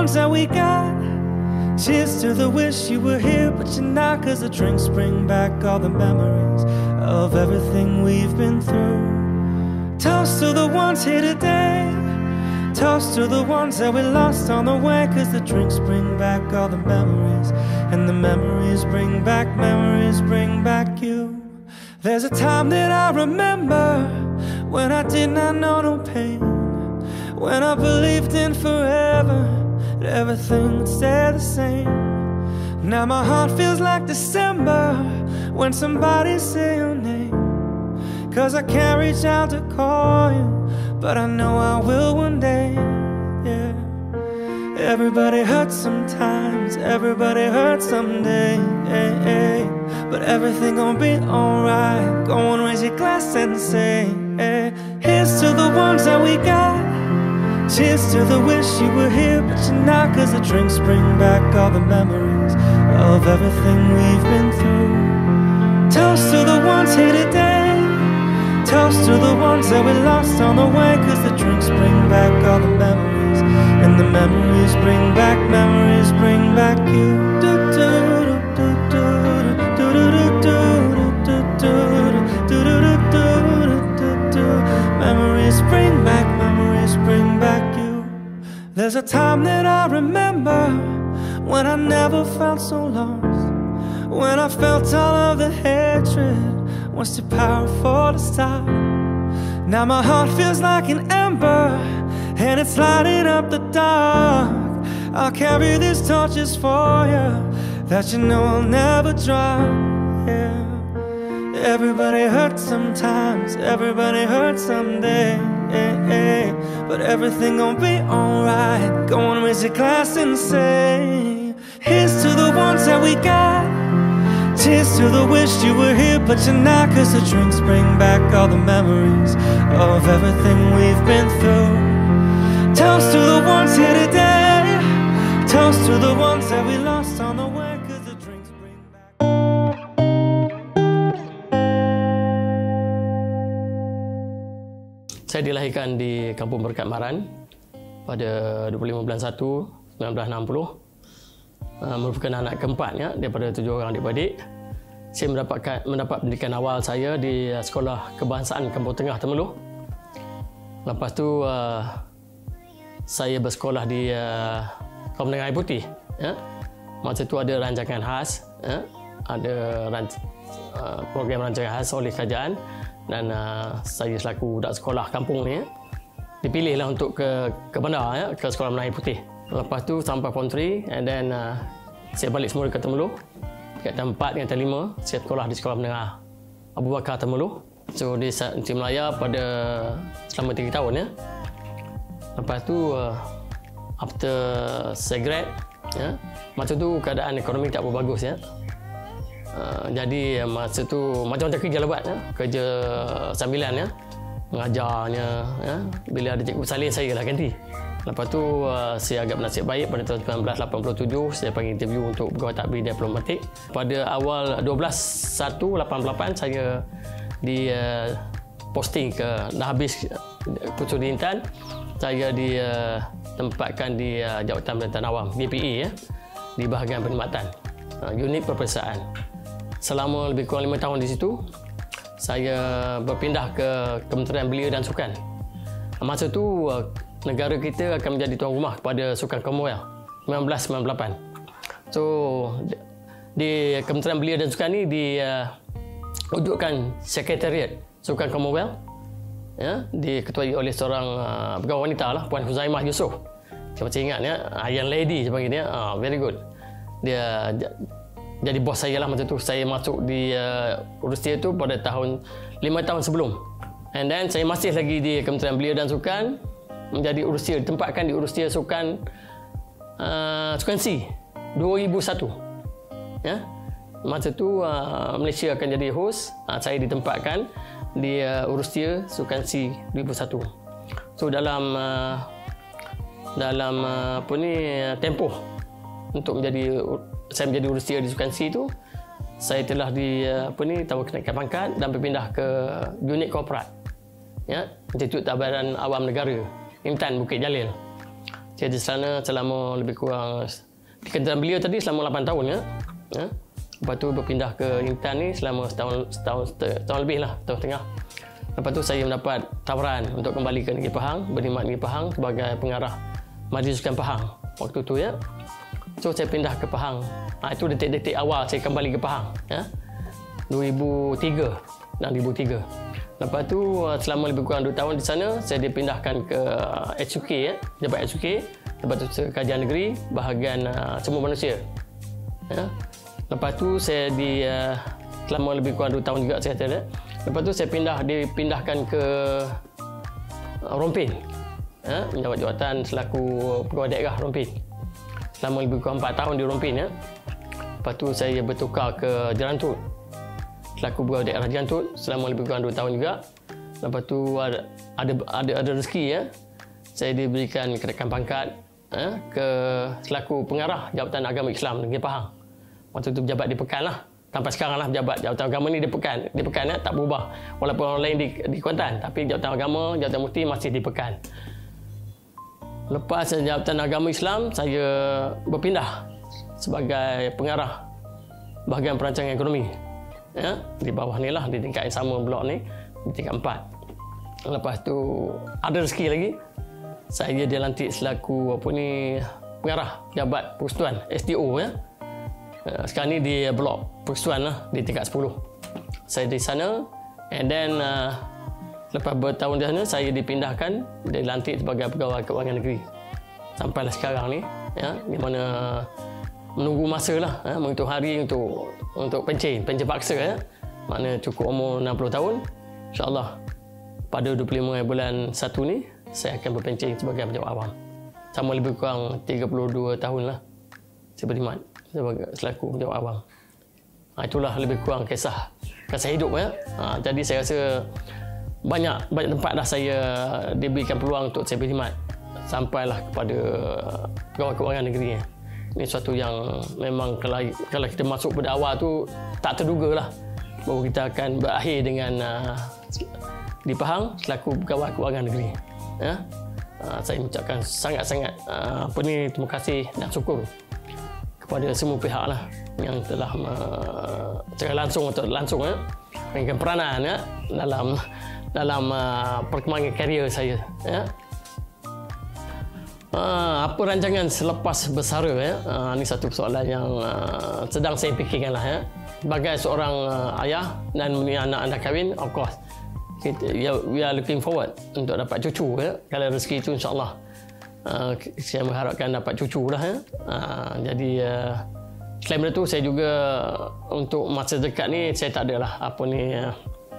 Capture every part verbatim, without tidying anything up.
ones that we got. Cheers to the wish you were here, but you're not, 'cause the drinks bring back all the memories of everything we've been through. Toast to the ones here today. Toast to the ones that we lost on the way, 'cause the drinks bring back all the memories, and the memories bring back, memories bring back you. There's a time that I remember when I did not know no pain, when I believed in forever, that everything would stay the same. Now my heart feels like December when somebody say your name, 'cause I can't reach out to call you, but I know I will one day, yeah. Everybody hurts sometimes, everybody hurts someday, hey, hey. But everything gon' be alright. Go and raise your glass and say, hey. Here's to the ones that we got. Cheers to the wish you were here, but you're not, 'cause the drinks bring back all the memories of everything we've been through. Toast to the ones here today. Toast to the ones that we lost on the way, 'cause the drinks bring back all the memories, and the memories bring back, memories bring back you. Do, do, do, do, do, do, do, do, do, do, do, do, do, do. Memories bring back, memories bring back you. There's a time that I remember when I never felt so lost, when I felt all of the hatred was too powerful to stop. Now my heart feels like an ember, and it's lighting up the dark. I'll carry these torches for you, that you know I'll never drop, yeah. Everybody hurts sometimes, everybody hurts someday, hey, hey. But everything gon' be alright. Go and raise your glass and say, here's to the ones that we got. Cheers to the wish you were here, but you're not, 'cause the drinks bring back all the memories of everything we've been through. Toast to the ones here today. Toast to the ones that we lost on the way, 'cause the drinks bring back. Saya dilahirkan di Kampung Berkat Maran pada dua puluh lima bulan satu seribu sembilan ratus enam puluh. Uh, merupakan anak keempatnya daripada tujuh orang adik-beradik. Saya mendapatkan mendapat pendidikan awal saya di uh, Sekolah Kebangsaan Kampung Tengah Temerloh. Lepas tu uh, saya bersekolah di uh, Kampung Tengah Air Putih. Ya. Masa tu ada rancangan khas, ya. Ada ranc uh, program rancangan khas oleh kerajaan, dan uh, saya selaku budak sekolah kampung ni, ya, dipilihlah untuk ke ke bandar, ya, ke Sekolah Menengah Air Putih. Lepas tu sampai Form tiga, and then uh, saya balik semula ke Temerloh. Kat tahun empat dan tahun lima, saya sekolah di Sekolah Menengah Abu Bakar Temerloh. So di Negeri Melaya pada selama tiga tahun, ya. Lepas tu uh, after saya grad, ya, masa tu keadaan ekonomi tak berapa bagus, ya. Uh, jadi masa tu macam-macam kerja lah buat, ya. Kerja sambilan, ya. Mengajarnya, ya. Bila ada cikgu salin, saya lah ganti. Lepas tu uh, saya agak bernasib baik pada tahun sembilan belas lapan puluh tujuh saya panggil interview untuk pegawai takbir diplomatik. Pada awal dua belas satu lapan puluh lapan saya di uh, posting ke dah habis kursus di Intan. Saya ditempatkan uh, di uh, Jawatan Pemerintahan Awam B P A, ya, di bahagian perkhidmatan, uh, unit peperiksaan. Selama lebih kurang lima tahun di situ, saya berpindah ke Kementerian Belia dan Sukan. Masa tu uh, negara kita akan menjadi tuan rumah kepada Sukan Commonwealth seribu sembilan ratus sembilan puluh lapan. So di Kementerian Belia dan Sukan ni diwujudkan uh, Sekretariat Sukan Commonwealth, ya, diketuai oleh seorang uh, pegawai wanita lah, Puan Huzaimah Yusof. Saya masih ingat, ya, Iron Lady saya panggil dia. Ah, very good. Dia jadi bos saya lah masa tu. Saya masuk di uh, Rusia tu pada tahun lima tahun sebelum. And then saya masih lagi di Kementerian Belia dan Sukan, menjadi urusia, ditempatkan di urusia Sukan uh, Sukan C dua ribu satu, ya. Masa tu uh, Malaysia akan jadi host, uh, saya ditempatkan di uh, urusia Sukan C dua ribu satu. So dalam uh, dalam uh, apa ni tempoh untuk menjadi saya menjadi urusia di Sukan C tu, saya telah di uh, apa ni tahu kenaikan pangkat dan berpindah ke unit korporat, ya, Institut Tabaran Awam Negara Intan Bukit Jalil. Saya di sana selama lebih kurang, di kerajaan beliau tadi selama lapan tahun ya. ya. Lepas tu berpindah ke Intan ni selama setahun, setahun, setahun lebih lah, setahun setengah. Lepas tu saya mendapat tawaran untuk kembali ke Negeri Pahang, berkhidmat Negeri Pahang sebagai pengarah Majlis Sukan Pahang waktu tu ya. So saya pindah ke Pahang. Ha, itu detik-detik awal saya kembali ke Pahang ya. dua ribu tiga dan dua ribu tiga. Lepas tu selama lebih kurang dua tahun di sana saya dipindahkan ke H U K ya, Pejabat H U K. Lepas tu Kajian Negeri bahagian uh, Semua Manusia. Ya. Lepas tu saya di uh, selama lebih kurang dua tahun juga saya kata. Lepas tu saya pindah dipindahkan ke uh, Rompin. Ya, menjabat jawatan selaku Pegawai Daerah Rompin. Selama lebih kurang empat tahun di Rompin ya. Lepas tu saya bertukar ke Jerantut. Selaku Pegawai Daerah Jerantut selama lebih kurang dua tahun juga. Lepas tu ada ada ada, ada rezeki ya. Saya diberikan kenaikan pangkat ya, ke selaku pengarah Jabatan Agama Islam Negeri Pahang. Waktu tu pejabat di Pekan lah. Sampai sekarang lah pejabat Jabatan Agama ni di Pekan. Di Pekan ya, tak berubah. Walaupun orang lain di, di Kuantan. Tapi Jabatan Agama, Jabatan Mufti masih di Pekan. Lepas Jabatan Agama Islam, saya berpindah sebagai pengarah bahagian perancangan ekonomi. Ya, di bawah ni lah, di tingkat yang sama blok ni, di tingkat empat. Lepas tu ada rezeki lagi. Saya dilantik selaku apa ni pengarah Jabat Persekutuan S D O ya. Sekarang ni di blok Persekutuan lah, di tingkat sepuluh. Saya di sana and then uh, lepas bertahun di sana saya dipindahkan, dilantik sebagai Pegawai Kewangan Negeri. Sampailah sekarang ni ya, di mana menunggu masa lah, ya, menghitung hari untuk untuk pencen, pencen paksa ya. Makna cukup umur enam puluh tahun. InsyaAllah pada dua puluh lima bulan satu ni saya akan berpencen sebagai pejabat awam. Sama lebih kurang tiga puluh dua tahun lah saya berkhidmat sebagai selaku pejabat awam. Ha, itulah lebih kurang kisah kisah hidup ya. Ha, jadi saya rasa banyak banyak tempat dah saya diberikan peluang untuk saya berkhidmat sampailah kepada Pegawai Kewangan Negeri. Ini suatu yang memang kalau, kalau kita masuk pada awal tu tak terduga lah bahawa kita akan berakhir dengan uh, di Pahang selaku Pegawai Kewangan Negeri. Ya? Uh, saya mengucapkan sangat-sangat uh, apa ni, terima kasih dan syukur kepada semua pihak lah yang telah uh, secara langsung atau langsung ya, memberikan peranan ya, dalam dalam uh, perkembangan karier saya. Ya? Uh, apa rancangan selepas bersara ya? Uh, ini satu soalan yang uh, sedang saya fikirkan lah ya. Sebagai seorang uh, ayah dan punya anak-anak kahwin, of course kita, yeah, we are looking forward untuk dapat cucu ya. Kalau rezeki itu insyaAllah uh, saya mengharapkan dapat cucu lah ya. Uh, jadi uh, selain itu saya juga untuk masa dekat ni saya tak adalah apa ni uh,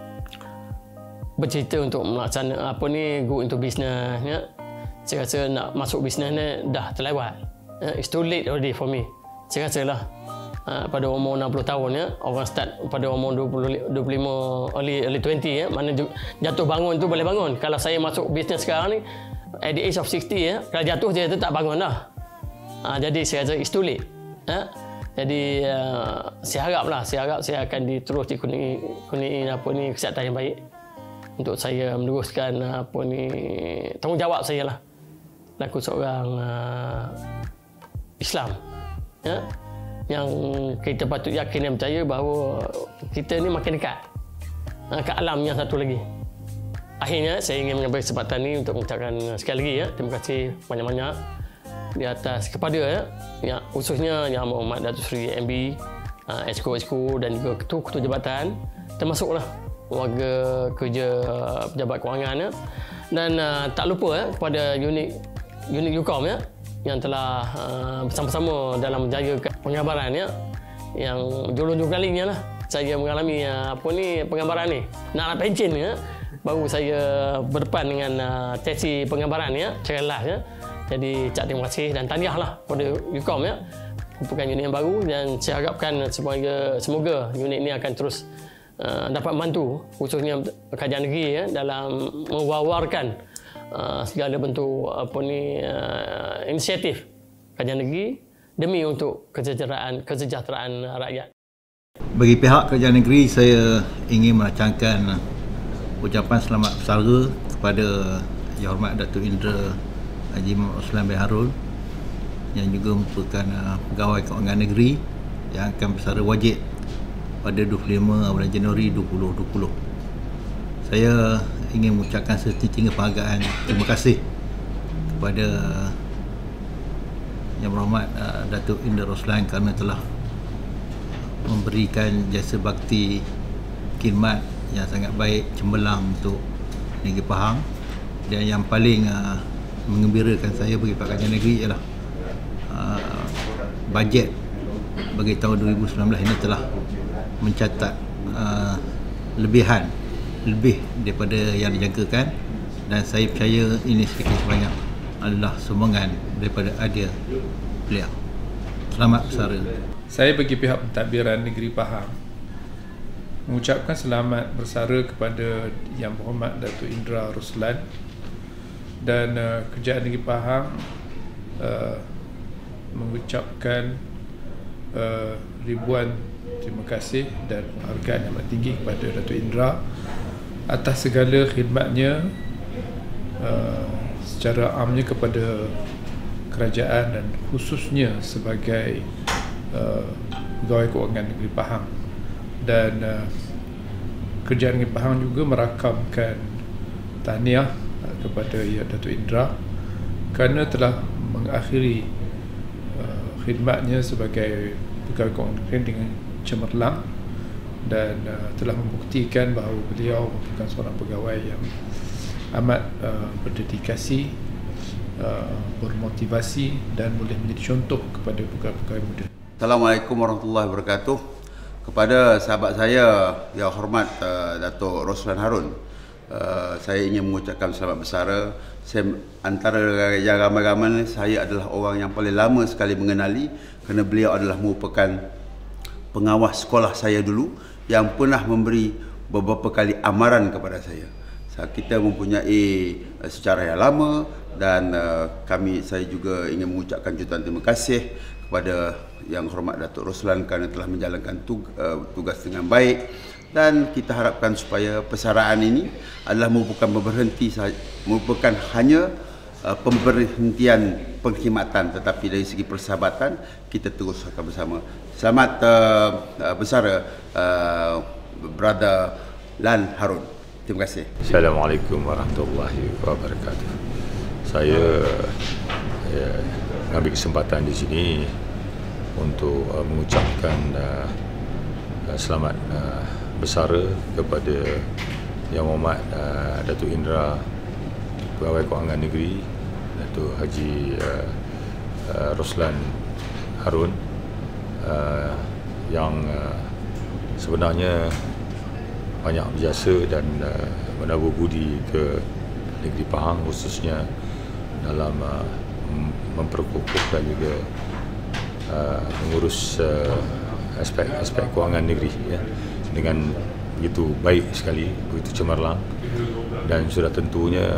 bercerita untuk melaksanakan apa ni go into business ya. Saya rasa nak masuk bisnes ni dah terlewat. Uh, it's too late already for me. Saya rasa lah uh, pada umur enam puluh tahun ya, orang start pada umur dua puluh, dua puluh lima, early, early twenty ya, mana jatuh bangun tu boleh bangun. Kalau saya masuk bisnes sekarang ni, at the age of sixty ya, kalau jatuh je tu tak bangun dah. Uh, jadi saya rasa it's too late. Ya. Jadi uh, saya harap lah, saya harap saya akan diterus dikurniai apa ni kesihatan yang baik untuk saya meneruskan apa ni tanggungjawab saya lah. Laku seorang uh, Islam ya, yang kita patut yakin dan percaya bahawa kita ni makin dekat uh, ke alam yang satu lagi. Akhirnya saya ingin mengambil kesempatan ni untuk mengucapkan sekali lagi ya, terima kasih banyak-banyak di atas kepada ya, ya khususnya Yang Berhormat Datuk Seri M B, uh, Exco-Exco dan juga ketua-ketua jabatan, termasuklah warga kerja pejabat kewangan ya. Dan uh, tak lupa ya, kepada unit unit Ucom ya, yang telah uh, bersama-sama dalam menjaga pengabaran ya, yang jolong-jolong kalinya lah saya mengalami uh, apa ni pengabaran ni nak nak pencen ya, baru saya berdepan dengan uh, sesi pengabaran ya secara live ya. Jadi ucap terima kasih dan tahniah lah kepada Ucom ya, merupakan unit yang baru, dan saya harapkan semoga semoga unit ini akan terus uh, dapat membantu khususnya kajian negeri ya, dalam mewawarkan uh, segala bentuk apa ni uh, inisiatif kajian negeri demi untuk kesejahteraan kesejahteraan rakyat. Bagi pihak kerajaan negeri, saya ingin merancangkan ucapan selamat bersara kepada Yang Hormat Datuk Indra Haji Muhammad Roslan bin Harun yang juga merupakan uh, pegawai kewangan negeri yang akan bersara wajib pada dua puluh lima bulan Januari dua ribu dua puluh. Saya ingin mengucapkan setinggi penghargaan terima kasih kepada Yang Berhormat uh, Datuk Indra Roslan kerana telah memberikan jasa bakti khidmat yang sangat baik cemerlang untuk negeri Pahang. Dan yang paling uh, mengembirakan saya bagi Pakatan Kerajaan Negeri ialah uh, bajet bagi tahun dua ribu sembilan belas ini telah mencatat uh, lebihan lebih daripada yang dijangkakan, dan saya percaya ini sedikit sebanyak adalah sumbangan daripada adia beliau. Selamat bersara. Saya bagi pihak pentadbiran negeri Pahang mengucapkan selamat bersara kepada Yang Berhormat Datuk Indra Roslan dan uh, Kerajaan Negeri Pahang uh, mengucapkan uh, ribuan terima kasih dan penghargaan yang amat tinggi kepada Datuk Indra atas segala khidmatnya uh, secara amnya kepada kerajaan dan khususnya sebagai uh, pegawai kewangan negeri Pahang. Dan uh, Kerajaan Negeri Pahang juga merakamkan tahniah uh, kepada ya, Datuk Indra kerana telah mengakhiri uh, khidmatnya sebagai pegawai kewangan negeri dengan cemerlang dan uh, telah membuktikan bahawa beliau merupakan seorang pegawai yang amat uh, berdedikasi, uh, bermotivasi dan boleh menjadi contoh kepada pegawai-pegawai muda. Assalamualaikum warahmatullahi wabarakatuh. Kepada sahabat saya yang hormat uh, Datuk Roslan Harun, uh, saya ingin mengucapkan selamat bersara. Saya antara yang ramai-ramai saya adalah orang yang paling lama sekali mengenali kerana beliau adalah merupakan pengawas sekolah saya dulu yang pernah memberi beberapa kali amaran kepada saya. Kita mempunyai uh, sejarah yang lama dan uh, kami saya juga ingin mengucapkan jutaan terima kasih kepada Yang Hormat Datuk Roslan kerana telah menjalankan tug, uh, tugas dengan baik, dan kita harapkan supaya persaraan ini adalah merupakan berhenti merupakan hanya uh, pemberhentian perkhidmatan, tetapi dari segi persahabatan kita terus akan bersama. Selamat uh, uh, bersara uh, Brother Lan Harun. Terima kasih. Assalamualaikum warahmatullahi wabarakatuh. Saya ya, mengambil kesempatan di sini untuk uh, mengucapkan uh, uh, selamat uh, bersara kepada Yang Berhormat uh, Datuk Indra, Pegawai Kewangan Negeri, Datuk Haji uh, uh, Roslan Harun, uh, yang uh, sebenarnya banyak berjasa dan uh, menabur budi ke negeri Pahang, khususnya dalam uh, memperkukuh dan juga uh, mengurus uh, aspek-aspek kewangan negeri ya, dengan begitu baik sekali, begitu cemerlang, dan sudah tentunya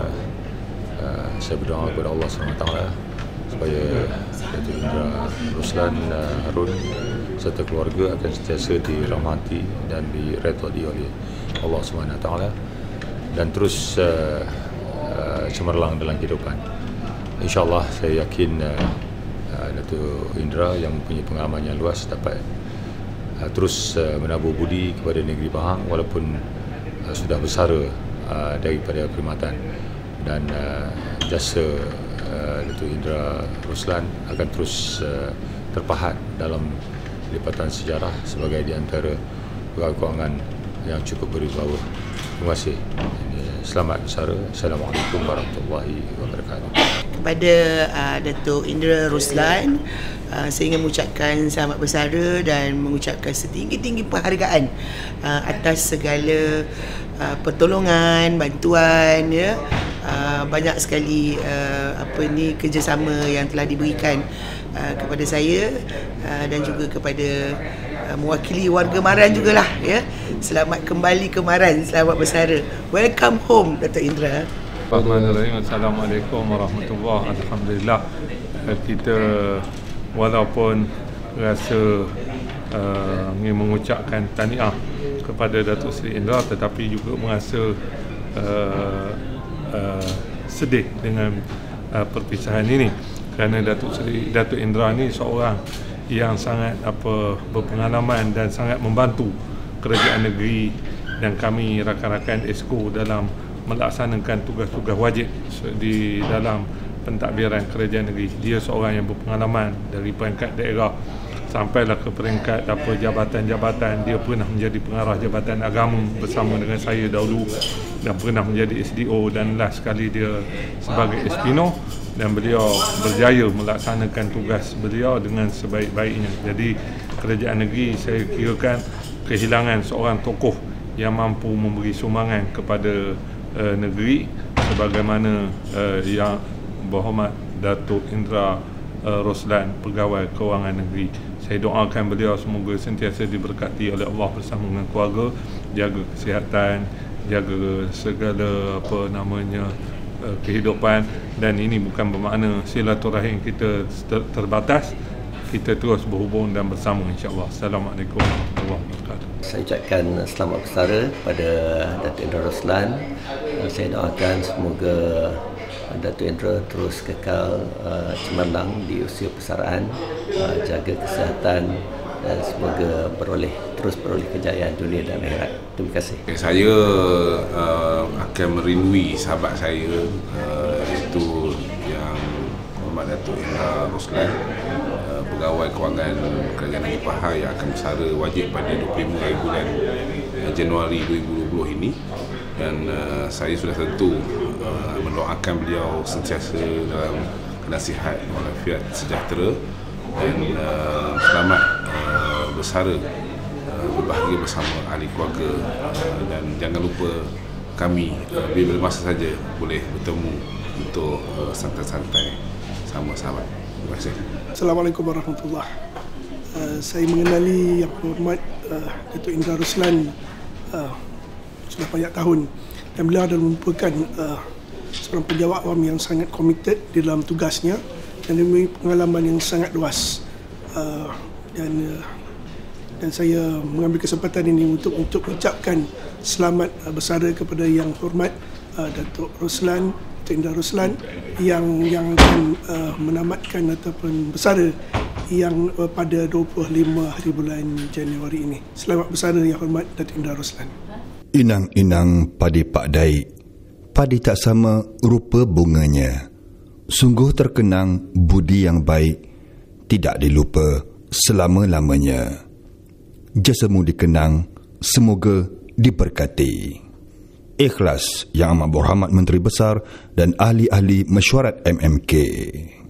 uh, saya berdoa kepada Allah subhanahu wa taala supaya Datuk Indra Roslan uh, Harun serta keluarga akan sentiasa dirahmati dan diredai oleh Allah subhanahu wa taala dan terus uh, uh, cemerlang dalam kehidupan. InsyaAllah saya yakin uh, uh, Datuk Indra yang mempunyai pengalaman yang luas dapat uh, terus uh, menabur budi kepada negeri Pahang walaupun uh, sudah bersara uh, daripada perkhidmatan, dan uh, jasa uh, Datuk Indra Roslan akan terus uh, terpahat dalam lipatan sejarah sebagai di antara pegawai kewangan yang cukup berwibawa. Terima kasih. Selamat bersara. Assalamualaikum warahmatullahi wabarakatuh. Kepada uh, Datuk Indra Roslan, uh, saya ingin mengucapkan selamat bersara dan mengucapkan setinggi-tinggi penghargaan uh, atas segala uh, pertolongan, bantuan ya. Uh, banyak sekali uh, apa ni kerjasama yang telah diberikan uh, kepada saya uh, dan juga kepada uh, mewakili warga Maran jugalah ya. Selamat kembali ke Maran, selamat bersara. Welcome home Datuk Indra. Bismillahirrahmanirrahim. Assalamualaikum warahmatullahi wabarakatuh. Alhamdulillah, kita walaupun rasa uh, ingin mengucapkan tahniah kepada Datuk Seri Indra, tetapi juga merasa uh, uh, sedih dengan uh, perpisahan ini, kerana Datuk Seri Datuk Indra ni seorang yang sangat apa berpengalaman dan sangat membantu kerajaan negeri dan kami rakan-rakan Esko dalam melaksanakan tugas-tugas wajib di dalam pentadbiran kerajaan negeri. Dia seorang yang berpengalaman dari peringkat daerah sampailah ke peringkat apa jabatan-jabatan. Dia pernah menjadi pengarah Jabatan Agama bersama dengan saya dahulu dan pernah menjadi S D O, dan last sekali dia sebagai Espino, dan beliau berjaya melaksanakan tugas beliau dengan sebaik-baiknya. Jadi kerajaan negeri saya kirakan kehilangan seorang tokoh yang mampu memberi sumbangan kepada uh, negeri sebagaimana uh, yang berhormat Datuk Indra uh, Roslan, Pegawai Kewangan Negeri. Saya doakan beliau semoga sentiasa diberkati oleh Allah bersama dengan keluarga, jaga kesihatan, jaga segala apa namanya uh, kehidupan. Dan ini bukan bermakna silaturahim kita ter- terbatas. Kita terus berhubung dan bersama, insya-Allah. Assalamualaikum warahmatullahi wabarakatuh. Saya ucapkan selamat bersara pada Datuk Indra Roslan. Saya doakan semoga Datuk Indra terus kekal uh, cemerlang di usia persaraan, uh, jaga kesihatan dan semoga beroleh terus beroleh kejayaan dunia dan akhirat. Terima kasih. Saya uh, akan merindui sahabat saya uh, iaitu yang Hormat Datuk Indra Roslan, uh, Pegawai Kewangan Kerajaan Negeri Pahang yang akan bersara wajib pada dua puluh lima hari bulan uh, Januari dua ribu dua puluh ini. Dan uh, saya sudah tentu uh, mendoakan beliau sentiasa dalam nasihat walafiat sejahtera dan uh, selamat uh, bersara, uh, berbahagia bersama ahli keluarga, uh, dan jangan lupa kami uh, bila masa saja boleh bertemu untuk uh, santai-santai sama sahabat. Terima kasih. Assalamualaikum warahmatullahi wabarakatuh. Uh, saya mengenali Yang Berhormat uh, Datuk Indra Roslan uh, sudah banyak tahun, dan beliau adalah merupakan uh, seorang penjawat awam yang sangat komited di dalam tugasnya dan memiliki pengalaman yang sangat luas. Uh, dan uh, dan saya mengambil kesempatan ini untuk untuk mengucapkan selamat uh, bersara kepada Yang Hormat uh, Datuk Roslan, Datuk Indra Roslan yang yang akan uh, menamatkan ataupun bersara yang uh, pada dua puluh lima hari bulan Januari ini. Selamat bersara Yang Hormat Datuk Indra Roslan. Inang-inang padi Pak Daik, padi tak sama rupa bunganya. Sungguh terkenang budi yang baik, tidak dilupa selama-lamanya. Jasamu dikenang, semoga diberkati. Ikhlas Yang Amat Berhormat Menteri Besar dan ahli-ahli mesyuarat M M K.